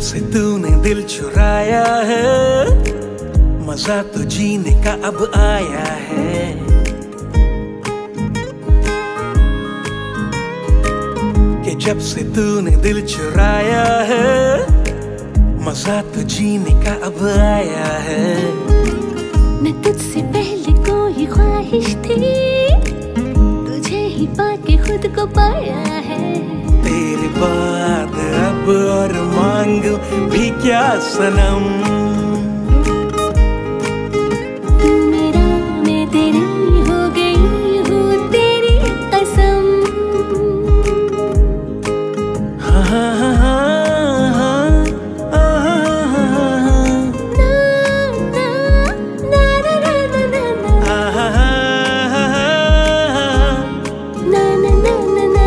से तूने दिल चुराया है, मजा तो जीने का अब आया है। कि जब से तूने दिल चुराया है, मजा तो जीने का अब आया है। न तुझसे पहले कोई ख्वाहिश थी, तुझे ही पाके खुद को पाया है। तेरे बाद अब और मांगू भी क्या सनम, तू मेरा मैं तेरी हो गई हूँ तेरी कसम। हाँ हाँ हाँ हाँ हाँ ना ना ना ना ना ना ना ना ना ना ना।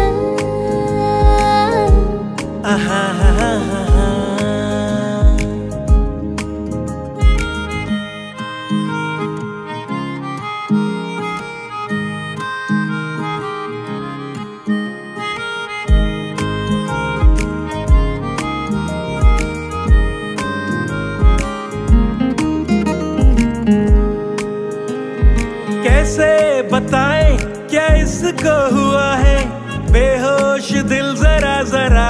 कैसे बताएं क्या इसको हुआ है, बेहोश दिल जरा जरा।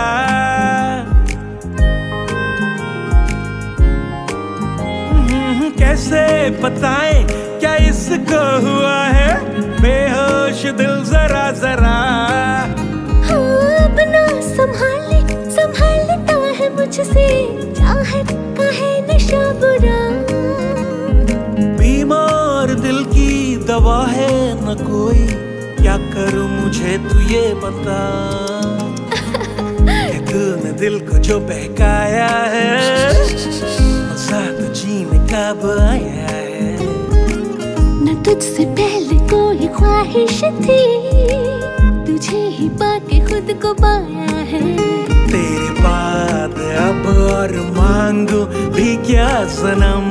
कैसे बताएं क्या इसको हुआ है, बेहोश दिल जरा जरा। अपना संभालता है मुझसे, चाहत का है नशा बुरा। बीमार दिल की दवा है न कोई, क्या करूं मुझे तू ये बता। कि तूने दिल को जो बहकाया है, मजा तो जीने का अब आया है। न तुझसे पहले कोई ख्वाहिश थी, तुझे ही पाके खुद को पाया है। तेरे बाद अब और मांगू भी क्या सनम,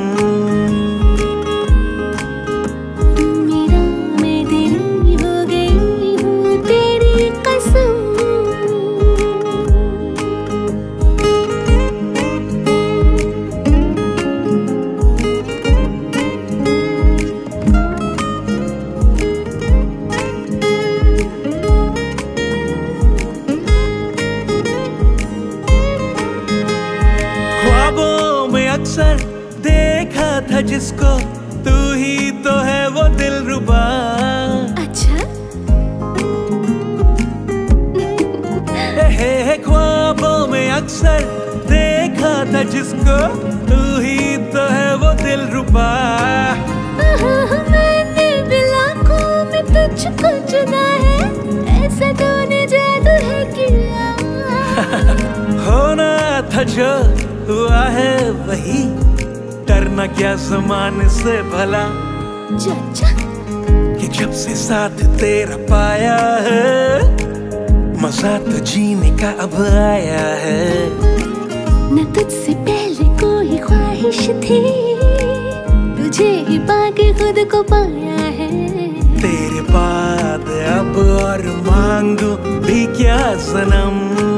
तू मेरा मैं तेरी हो गई हूँ तेरी कसम। ख्वाबों में अक्सर देखा था जिसको, तू ही तो है वो दिलरुबा। अच्छा ख्वाबों में अक्सर देखा था जिसको, तू ही तो है वो दिलरुबा। मैंने दिल आँखों में तुझको चुना है, ऐसा तूने जादू है किया। होना था जो हुआ है वही, डरना क्या ज़माने से भला। चाचा कि जब से साथ तेरा पाया है, मजा तो जीने का अब आया है। न तुझसे पहले कोई ख्वाहिश थी, तुझे ही पाके खुद को पाया है। तेरे बाद अब और मांगू भी क्या सनम,